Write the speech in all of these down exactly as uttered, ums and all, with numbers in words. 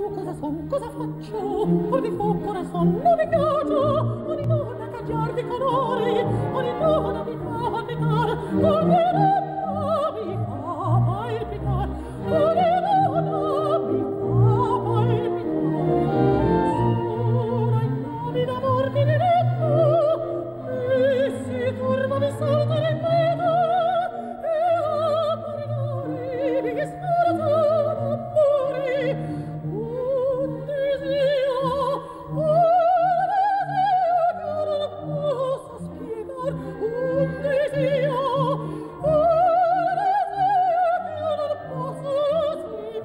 più cosa son, cosa faccio? Or di fuoco corazon non mi piace, ogni donna cangiar di colore, ogni donna mi fa palpitar, ogni donna mi fa palpitar, ogni donna mi fa palpitar. Sono in nome d'amor di diritto, e si turba mi salta nel peto, e a parlare mi sforzo d'amore, un desio, un desio che non posso spiegar, un desio, un desio che non posso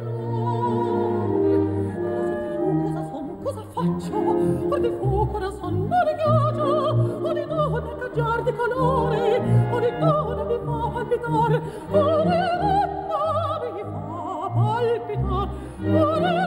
spiegar. Cosa son, cosa faccio? Or di fuoco non son, non mi piace, ogni donna cangiar di colore, ogni donna mi fa palpitar, ogni donna mi fa palpitar, ogni